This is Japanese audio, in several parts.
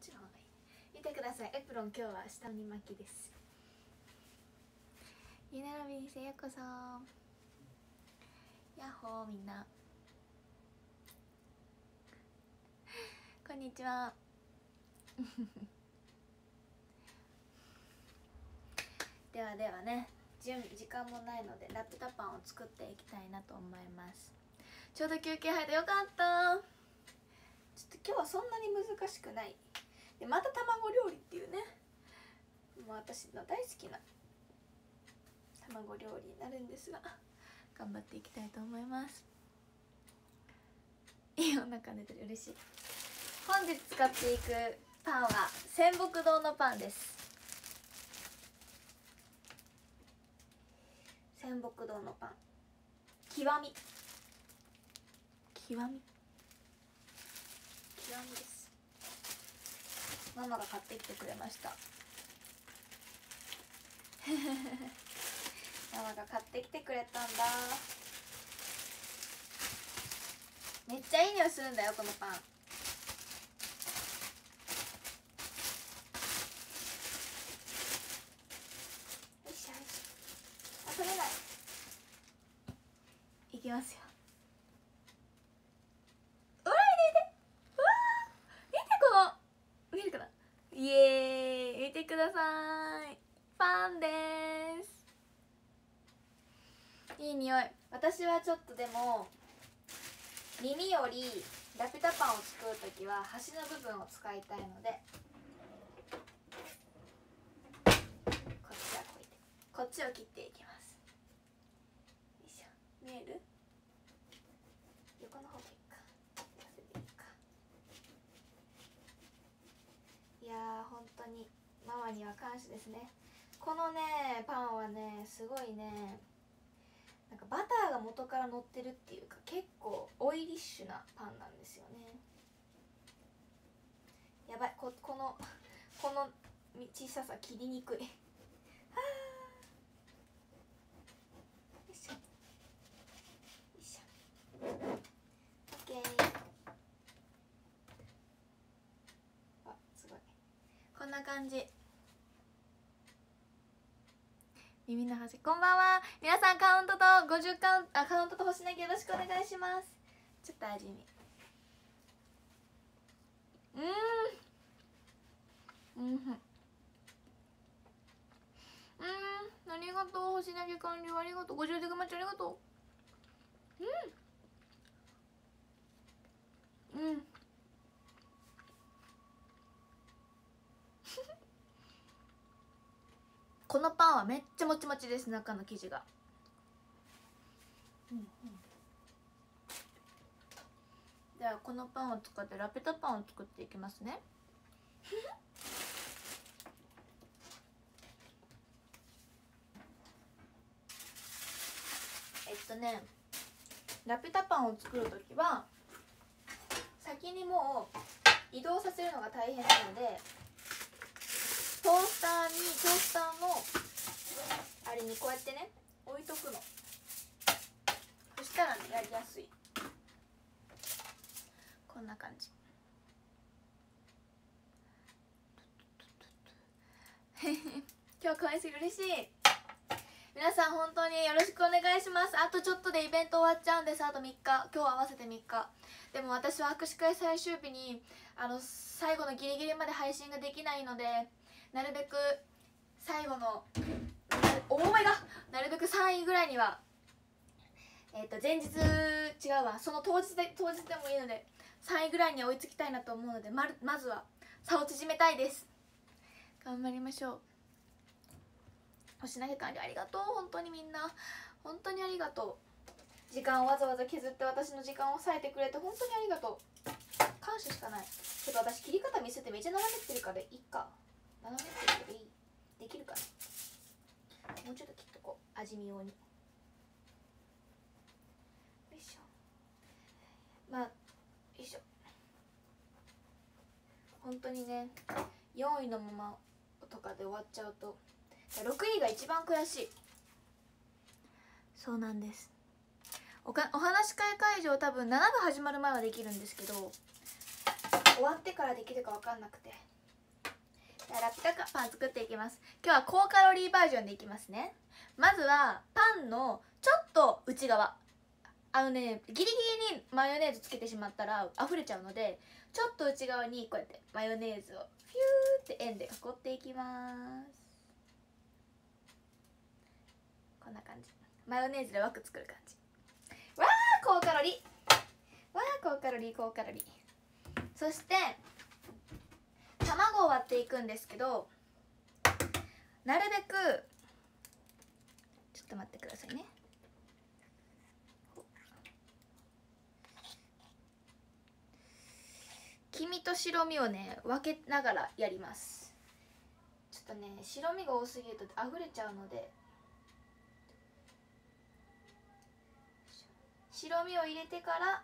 ちの方がいい。見てください、エプロン今日は下に巻きです。ゆなろびにせよこそ。やっほーみんなこんにちはではではね、時間もないのでラピュタパンを作っていきたいなと思います。ちょうど休憩入ってよかった。ちょっと今日はそんなに難しくない。でまた卵料理っていうね、もう私の大好きな卵料理になるんですが、頑張っていきたいと思います。いいお腹出てる、嬉しい。本日使っていくパンは仙北堂のパンです。仙北堂のパン、極みです。ママが買ってきてくれましたママが買ってきてくれたんだ。めっちゃいい匂いするんだよこのパン。よいしょよいしょ。あ、取れない。いきますよ。うわー、うわー、見てこの、見えるかな。イエーイ、見てください、パンです。いい匂い。私はちょっとでも耳よりラピュタパンを作るときは端の部分を使いたいので、こっちはこっちを切っていきます。よいしょ。見える？横の方がいいか、させていいか。いやー、本当にママには感謝ですね。このねパンはね、すごいね、なんかバターが元から乗ってるっていうか、結構オイリッシュなパンなんですよね。やばい、この小ささ切りにくい。はー、よいしょよいしょ。オッケー。あ、すごい、こんな感じ。耳の端、こんばんは皆さん。カウントと50カウントと星投げよろしくお願いします。ちょっと味見。ありがとう。星投げ完了ありがとう。50デグマッチありがとう。このパンはめっちゃもちもちです、中の生地が。ではこのパンを使ってラピュタパンを作っていきますねラピュタパンを作るときは先にもう移動させるのが大変なので、トースターのあれにこうやってね置いとくの。そしたらね、やりやすい。こんな感じ今日可愛すぎる、嬉しい。皆さん本当によろしくお願いします。あとちょっとでイベント終わっちゃうんです。あと3日、今日合わせて3日。でも私は握手会最終日に最後のギリギリまで配信ができないので、なるべく最後のなるべく3位ぐらいには、前日違うわ、その当日でもいいので3位ぐらいに追いつきたいなと思うので、まずは差を縮めたいです。頑張りましょう。星投げ完了ありがとう。本当にみんな本当にありがとう。時間をわざわざ削って私の時間を割いてくれて本当にありがとう。感謝しかない。ちょっと私切り方見せてめっちゃ斜めってるからいいか。斜めってるけどいい、できるかな。もうちょっと切っとこう、味見用に。よいしょ。まあよいしょ。本当にね、4位のままとかで終わっちゃうと、6位が一番悔しい。そうなんです。お話し会会場多分7部始まる前はできるんですけど、終わってからできるか分かんなくて、 ラピュタパン作っていきます。今日は高カロリーバージョンでいきますね。まずはパンのちょっと内側、ギリギリにマヨネーズつけてしまったら溢れちゃうので、ちょっと内側にこうやってマヨネーズをフューって円で囲っていきます。こんな感じ。マヨネーズで枠作る感じ。わー高カロリー、わー高カロリー高カロリー。そして卵を割っていくんですけど、なるべくちょっと待ってくださいね。黄身と白身をね分けながらやります。ちょっとね白身が多すぎると溢れちゃうので、白身を入れてから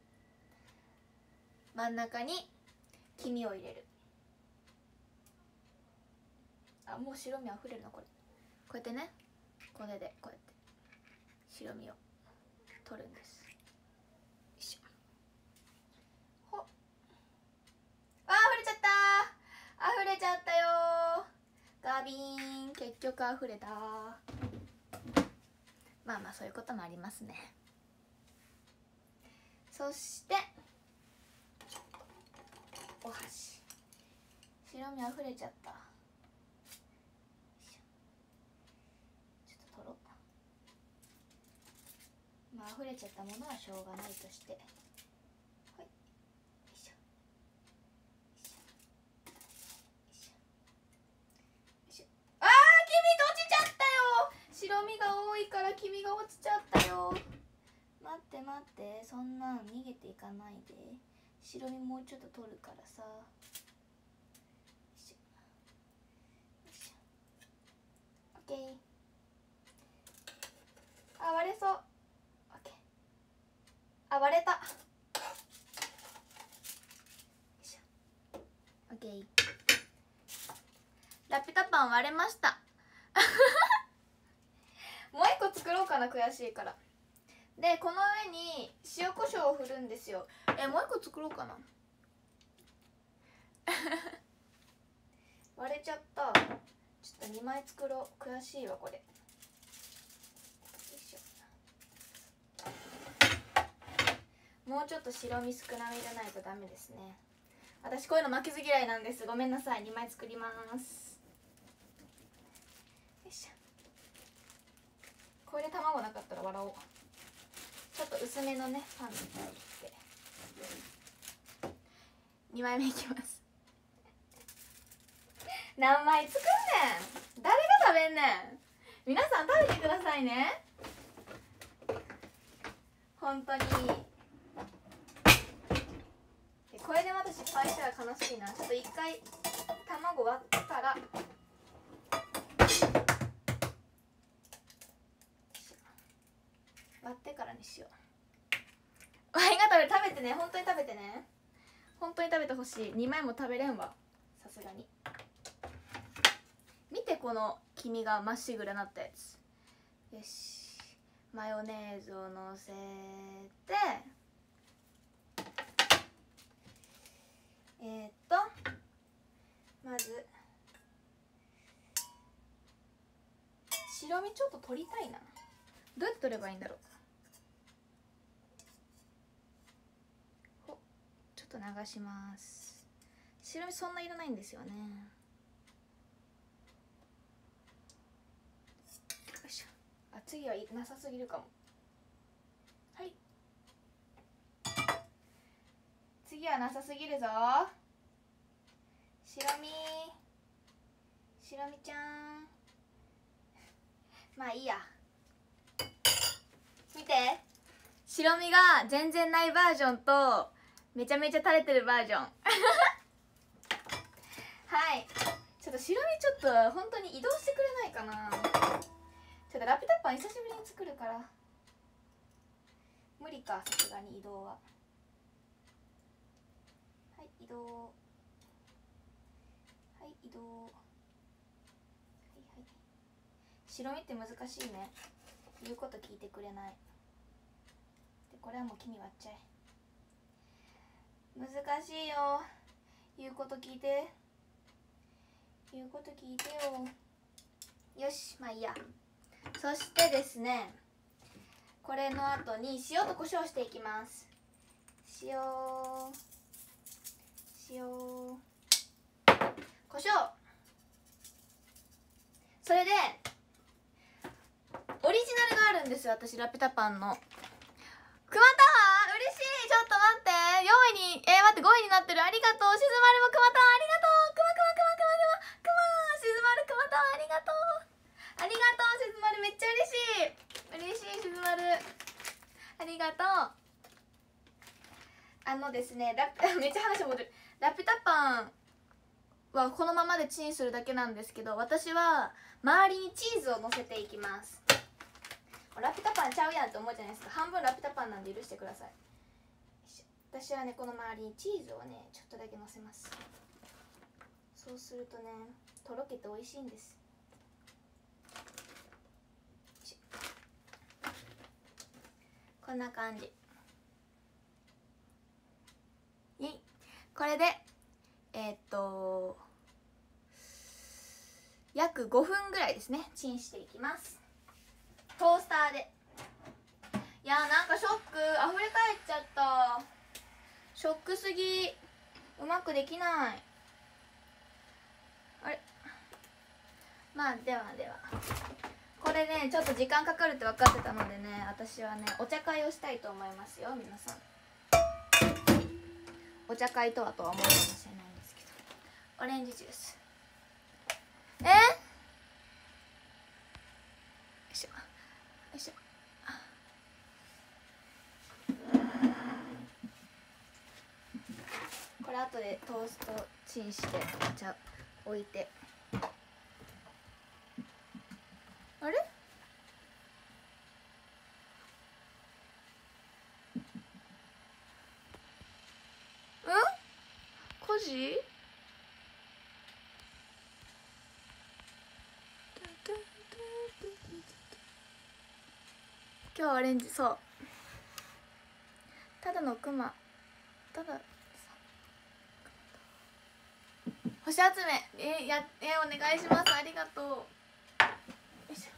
真ん中に黄身を入れる。あ、もう白身あふれるなこれ。こうやってね、これでこうやって白身を取るんです。よいしょ。ほっ、あー、溢れちゃったー、溢れちゃったよー、ガビーン、結局溢れたー。まあまあそういうこともありますね。そしてお箸、白身あふれちゃった。まあ溢れちゃったものはしょうがないとして、はい、よいしょよいしょよいしょよいしょ。あー、黄身と落ちちゃったよ。白身が多いから黄身が落ちちゃったよ。待って待って、そんなん逃げていかないで。白身もうちょっと取るからさ。よいしょよいしょ。オッケー。あ、割れそう。あ、割れた。オッケー。ラピュタパン割れましたもう一個作ろうかな、悔しいから。でこの上に塩コショウを振るんですよ。もう一個作ろうかな割れちゃった。ちょっと2枚作ろう、悔しいわこれ。よいしょ。もうちょっと白身少なめじゃないとダメですね。私こういうの負けず嫌いなんです。ごめんなさい。2枚作ります。よいしょ。これで卵なかったら笑おう。ちょっと薄めのねパンにして2枚目いきます何枚作んねん、誰が食べんねん。皆さん食べてくださいね、本当に。これでまた失敗したら悲しいな。ちょっと一回卵割ってから割ってからにしよう。ワイが食べてね、本当に食べてね、本当に食べてほしい。2枚も食べれんわ、さすがに。見てこの黄身がまっしぐらなったやつ。よし、マヨネーズをのせて、まず白身ちょっと取りたいな。どうやって取ればいいんだろう。ちょっと流します。白身そんないらないんですよね。よいしょ。あ、次はなさすぎるかも。はい、次はなさすぎるぞ。白身ちゃんまあいいや。見て、白身が全然ないバージョンとめちゃめちゃ垂れてるバージョンはい、ちょっと白身ちょっと本当に移動してくれないかな。ちょっとラピュタパン久しぶりに作るから無理か、さすがに移動は。はい、移動、はい移動、はいはい。白身って難しいね、言うこと聞いてくれない。でこれはもう黄身割っちゃえ。難しいよ、言うこと聞いて。 言うこと聞いてよ。よし、まあいいや。そしてですね、これの後に塩と胡椒していきます。塩胡椒。それでオリジナルがあるんですよ、私ラピュタパンの。くまタワー嬉しい。ちょっと待って、4位に待って、5位になってる。ありがとう。しずまるもくまタワーありがとう。しずまるくまタワーありがとう。ありがとうしずまる、めっちゃ嬉しいしずまる、ありがとう。ですね、めっちゃ話戻る。ラピュタパンはこのままでチンするだけなんですけど、私は周りにチーズをのせていきます。ラピュタパンちゃうやんって思うじゃないですか。半分ラピュタパンなんで許してください。私はね、この周りにチーズをねちょっとだけのせます。そうするとね、とろけて美味しいんです。こんな感じ。これで約5分ぐらいですね、チンしていきます。トースターで。いやー、なんかショック、溢れ返っちゃった。ショックすぎ。うまくできない。あれ、まあではこれねちょっと時間かかるって分かってたのでね、私はねお茶会をしたいと思いますよ。皆さんお茶会とは思うかもしれないんですけど、オレンジジュースよいしょよいしょ。これ後でトーストチンしてお茶置いて。あれ、コジ今日はオレンジ、そうただのクマ、ただ星集めお願いします。ありがとう。よいしょ。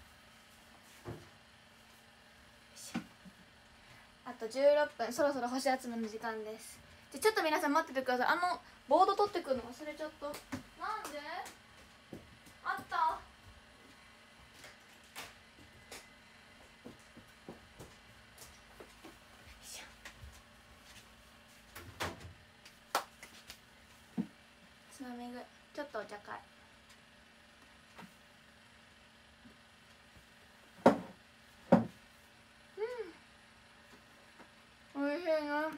あと16分、そろそろ星集めの時間です。じゃちょっと皆さん待っててください。ボード取ってくるの忘れちゃった。なんであった。つまみぐちょっとお茶会。おいしいな。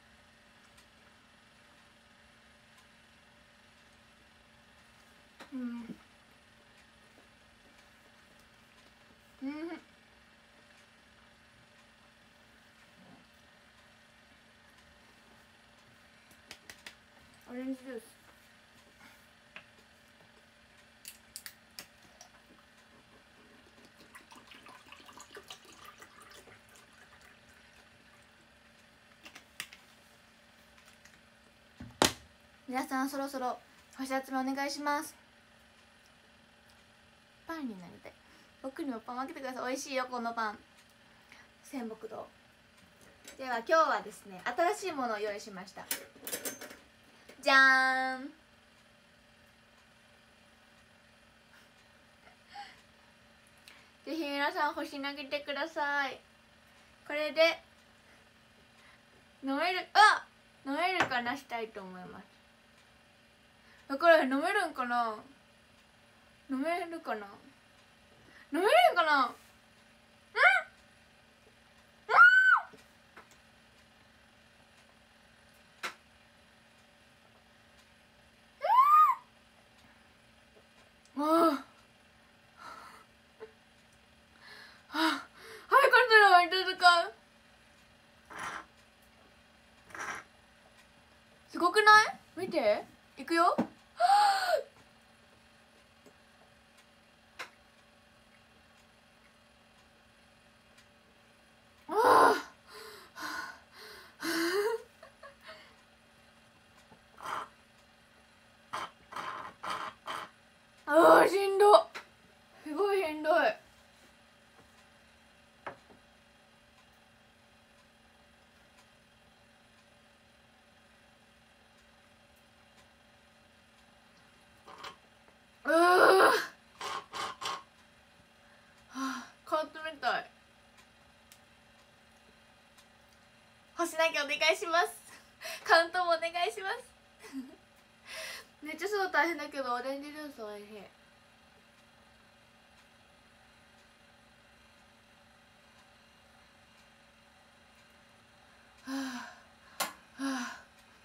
オレンジジュース。皆さんそろそろ星集めお願いします。パンになりたい。僕にもパン分けてください。美味しいよこのパン。仙北堂。では今日はですね、新しいものを用意しました。じゃーん。ぜひ皆さん星投げてください。これで飲めるかなしたいと思います。だから飲めるんかな、飲めるかな、飲めるんかな。すごくない？見て、いくよ。 しなきゃお願いします。カウントもお願いしますめっちゃすごい大変だけどオレンジジュースおいしい。はあはあ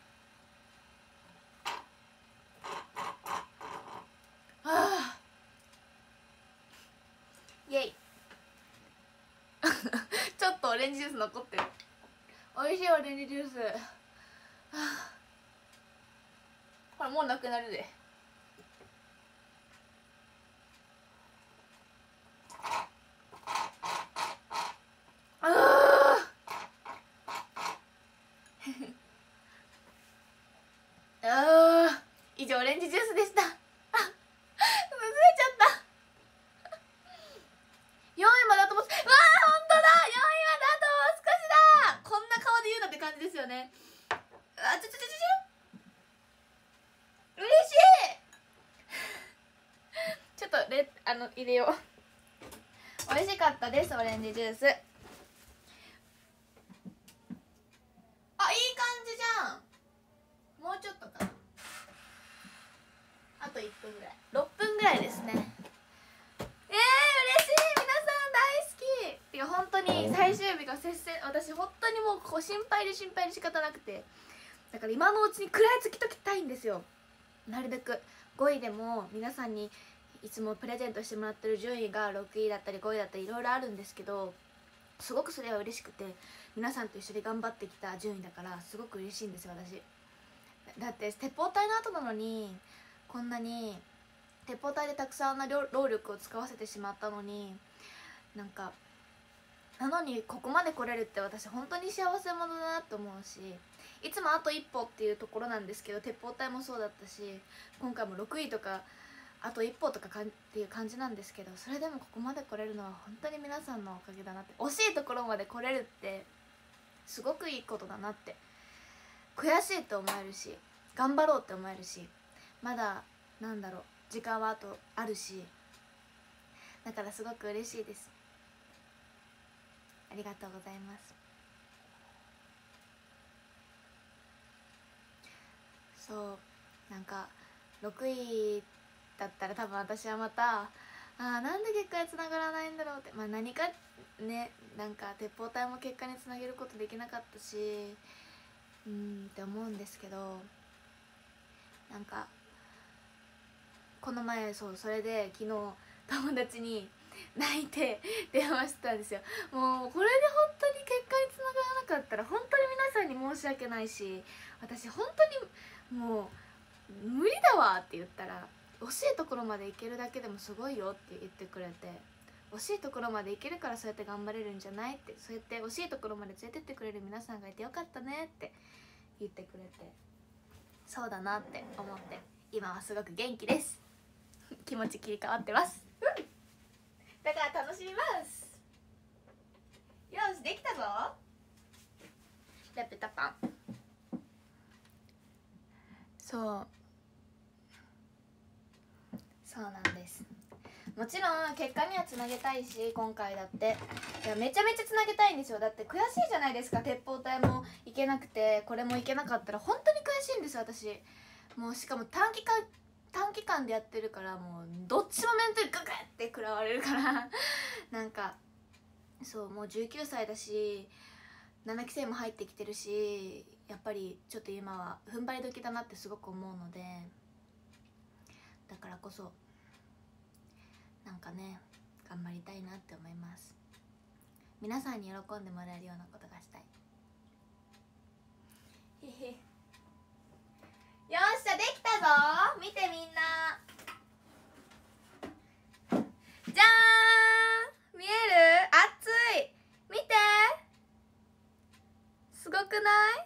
はあイエイちょっとオレンジジュース残ってる。おいしいオレンジジュース。はあ、これもうなくなるで。以上オレンジジュースでした。あ、崩れちゃった4位まであともう、うわー、ほんとだ、4位まであともう少しだ。こんな顔で言うなって感じですよね。あ、嬉しいちょっと入れよう美味しかったです、オレンジジュース。あ、いい感じじゃん。もうちょっとかな。あと1分ぐらい、6分ぐらいですね。嬉しい、皆さん大好き。いや本当に最終日が接戦、私本当にもうこう心配で仕方なくて、だから今のうちに食らいつきときたいんですよ。なるべく5位でも皆さんにいつもプレゼントしてもらってる順位が6位だったり5位だったりいろいろあるんですけど、すごくそれは嬉しくて、皆さんと一緒に頑張ってきた順位だからすごく嬉しいんですよ私。だって鉄砲隊の後なのに、こんなに鉄砲隊でたくさんな労力を使わせてしまったのに、なんかなのにここまで来れるって私本当に幸せ者だなと思うし、いつもあと一歩っていうところなんですけど、鉄砲隊もそうだったし、今回も6位とかあと一歩とかっていう感じなんですけど、それでもここまで来れるのは本当に皆さんのおかげだなって。惜しいところまで来れるってすごくいいことだなって。悔しいと思えるし、頑張ろうって思えるし、まだなんだろう、時間はあとあるし、だからすごく嬉しいです。ありがとうございます。そうなんか6位だったら多分私はまたなんで結果につながらないんだろうって、何かね、なんか鉄砲隊も結果につなげることできなかったしって思うんですけど、なんかこの前それで昨日友達に泣いて電話してたんですよ。もうこれで本当に結果につながらなかったら本当に皆さんに申し訳ないし、私本当にもう無理だわって言ったら、惜しいところまで行けるだけでもすごいよって言ってくれて、惜しいところまで行けるからそうやって頑張れるんじゃないって、そうやって惜しいところまで連れてってくれる皆さんがいてよかったねって言ってくれて、そうだなって思って今はすごく元気です気持ち切り替わってます、だから楽しみます。よし、できたぞ。ラピュタパン。そうなんです。もちろん結果にはつなげたいし、今回だっていやめちゃめちゃつなげたいんですよ。だって悔しいじゃないですか、鉄砲隊もいけなくてこれもいけなかったら本当に悔しいんですよ私。もうしかも短期間でやってるから、もうどっちもメンタルググって食らわれるからなんかそうもう19歳だし7期生も入ってきてるし、やっぱりちょっと今は踏ん張り時だなってすごく思うので、だからこそなんかね頑張りたいなって思います。皆さんに喜んでもらえるようなことがしたい。へへ、よっしゃできたぞ。見てみんな、じゃーん、見える？熱い、見て、すごくない？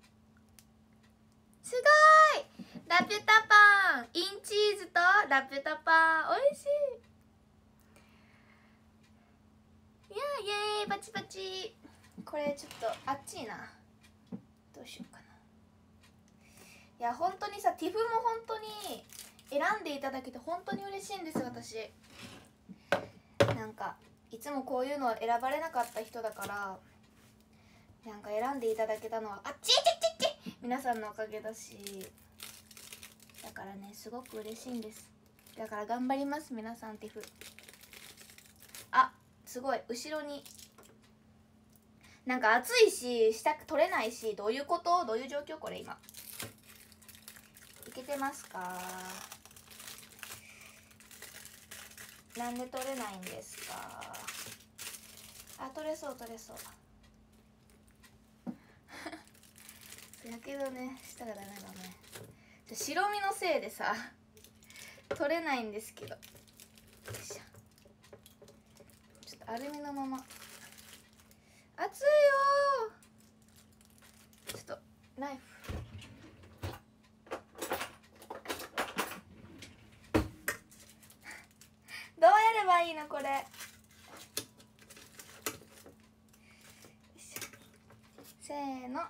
すごい。ラピュタパン、インチーズとラピュタパン、おいしい。いやイエーイ、パチパチ。これちょっとあっちいな、どうしようかな。いや本当にさ、ティフも本当に選んでいただけて本当に嬉しいんです私。なんかいつもこういうのは選ばれなかった人だから、 なんか選んでいただけたのは皆さんのおかげだし、だからねすごく嬉しいんです。だから頑張ります、皆さん。ティフ、あ、すごい後ろになんか暑いし下取れないし、どういうこと、どういう状況これ今。いけてますか？なんで取れないんですか？あ、取れそう取れそうやけどね、したらダメだね。白身のせいでさ取れないんですけど、よいしょ。ちょっとアルミのまま。熱いよー。ちょっとナイフどうやればいいのこれ。せーの、はい。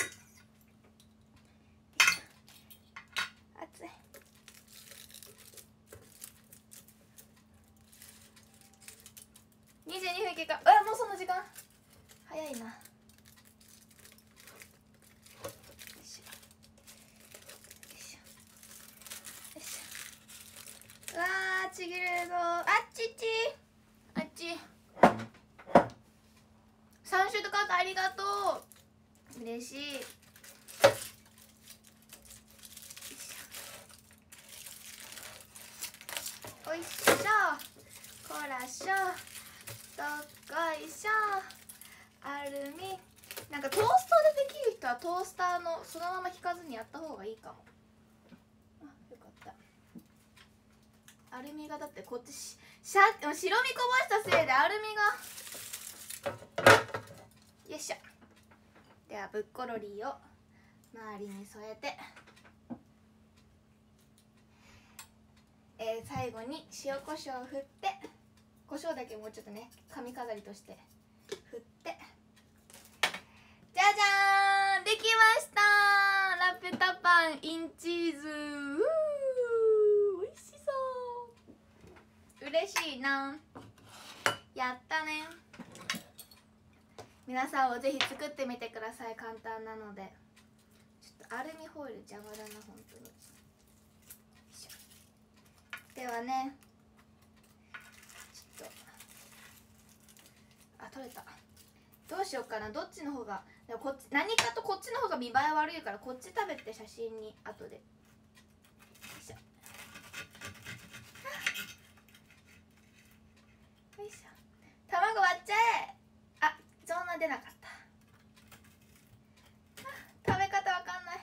熱い。22分経過。あ、もうそんな時間早いな。よいしょよいしょよいしょ。うわー、ちぎれるぞ。あっちちあっち。3週とかありがとう、嬉しい。おいしょ、こらしょ、どっこいしょ。アルミ、なんかトースターでできる人はトースターのそのまま引かずにやった方がいいかも。あ、よかった。アルミがだってこっち白身こぼしたせいでアルミが。よいしょ。ではブッコロリーを周りに添えて、最後に塩コショウを振って、コショウだけもうちょっとね髪飾りとして振って、じゃじゃーん、できましたー。ラピュタパンインチーズ。おいしそう。嬉しいな、やったね。皆さんもぜひ作ってみてください、簡単なので。ちょっとアルミホイル邪魔だな本当に。ではね、ちょっと、あ、取れた。どうしようかな、どっちの方が。でもこっち、何かとこっちの方が見栄え悪いから、こっち食べて写真に後で。よいしょよいしょ。卵割っちゃえ。あ、そんな出なかった。食べ方わかんない。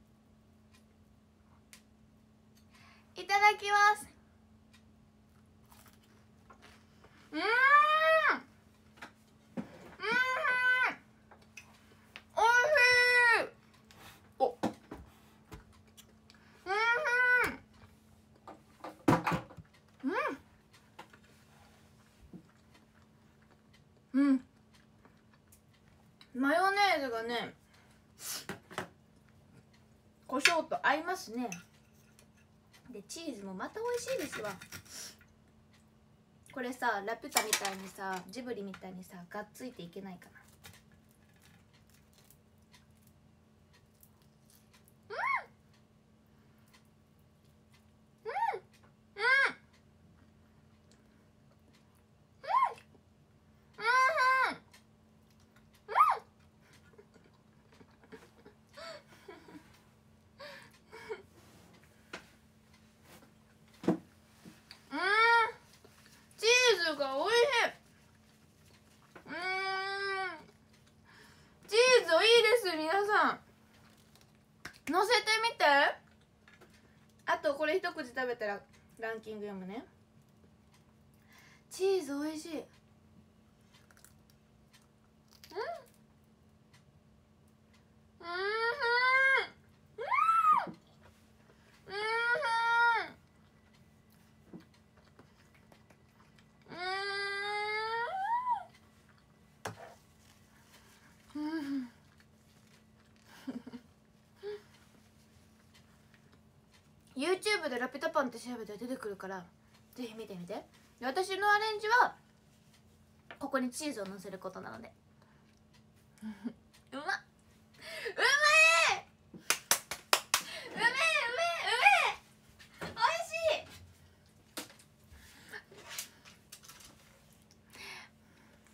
いただきます。おいしい。お、マヨネーズがね胡椒と合いますね。でチーズもまた美味しいですわ。これさ、ラピュタみたいにさ、ジブリみたいにさ、がっついていけないかな。チーズが美味しい。チーズいいです、皆さん乗せてみて。あとこれ一口食べたらランキング読むね。チーズ美味しい。YouTube でラピュタパンって調べたら出てくるから、ぜひ見てみて。私のアレンジはここにチーズをのせることなので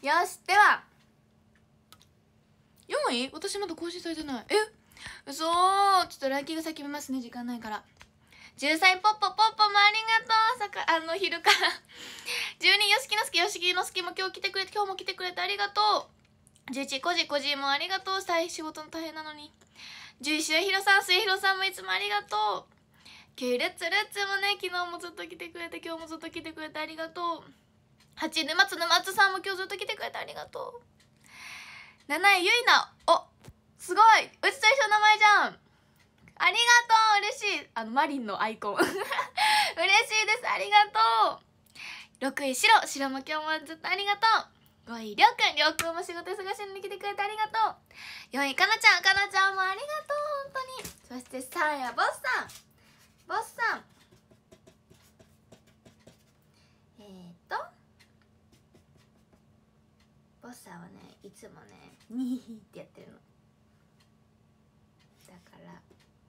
よし、では4位、私まだ更新されてない。嘘ー。ちょっとランキング先見ますね、時間ないから。13位ポッポもありがとう。昼から12位よしきのすけも今日も来てくれてありがとう。11位こじもありがとう。仕事の大変なのに。11位末広さんもいつもありがとう。9位ルッツもね、昨日もずっと来てくれて、今日もずっと来てくれてありがとう。8位沼津さんも今日ずっと来てくれてありがとう。7位ゆいな、すごい、うちと一緒の名前じゃん。ありがとう、嬉しい。マリンのアイコン嬉しいです、ありがとう。6位しろも今日もずっとありがとう。5位りょうくんも仕事忙しいのに来てくれてありがとう。4位かなちゃんもありがとう、本当に。そして3位はボスさん。ボスさんはね、いつもねニーってやってるのだから、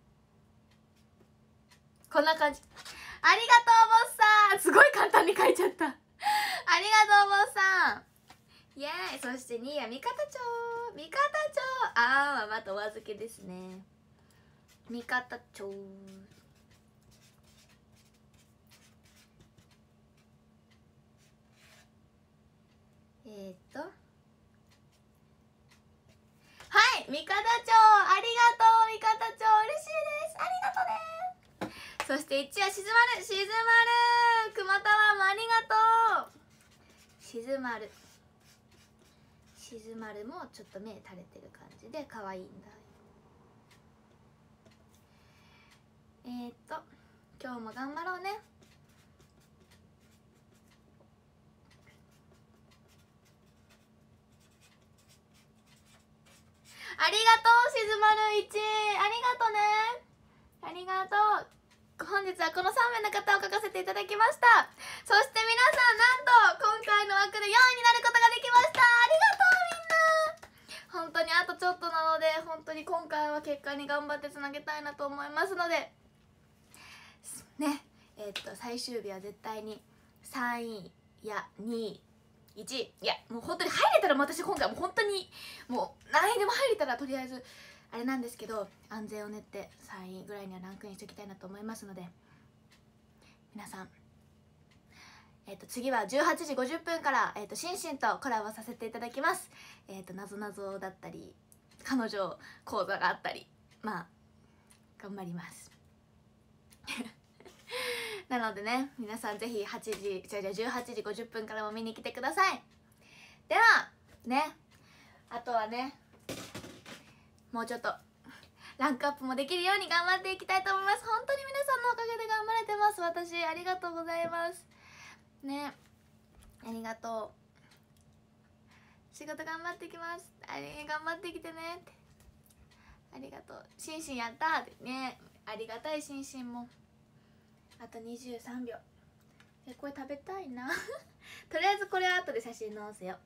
こんな感じ。ありがとうボスさん、すごい簡単に書いちゃったありがとうボスさん、イエーイ。そして2位は味方町。またお預けですね。味方町。はい、味方町、ありがとう。味方町嬉しいです、ありがとうね。そして1位はしずまる熊タワーもありがとう。しずまるもちょっと目垂れてる感じで可愛いんだ。今日も頑張ろうね。ありがとうしずまる1、ありがとね、ありがとう。本日はこの3名の方を書かせていただきました。そして皆さん、なんと今回の枠で4位になることができました。ありがとうみんな。本当にあとちょっとなので、本当に今回は結果に頑張ってつなげたいなと思いますのでね、最終日は絶対に3位や2位1位、いやもう本当に入れたら、私今回もう本当にもう何位でも入れたらとりあえずあれなんですけど、安全を練って3位ぐらいにはランクインしておきたいなと思いますので、皆さん次は18時50分からシンシンとコラボさせていただきます。なぞなぞだったり彼女講座があったり、まあ頑張りますなのでね、皆さんぜひ18時50分からも見に来てください。ではね、あとはね、もうちょっとランクアップもできるように頑張っていきたいと思います。本当に皆さんのおかげで頑張れてます。私ありがとうございますね、ありがとう。仕事頑張ってきます。頑張ってきてねって、ありがとう。シンシンやったってね、ありがたい。シンシンもあと23秒。これ食べたいなとりあえずこれは後で写真載せよ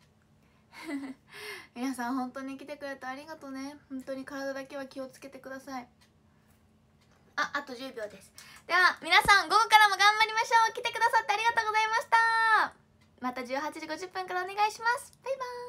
皆さん本当に来てくれてありがとうね。本当に体だけは気をつけてください。あと10秒です。では皆さん午後からも頑張りましょう。来てくださってありがとうございました。また18時50分からお願いします。バイバーイ。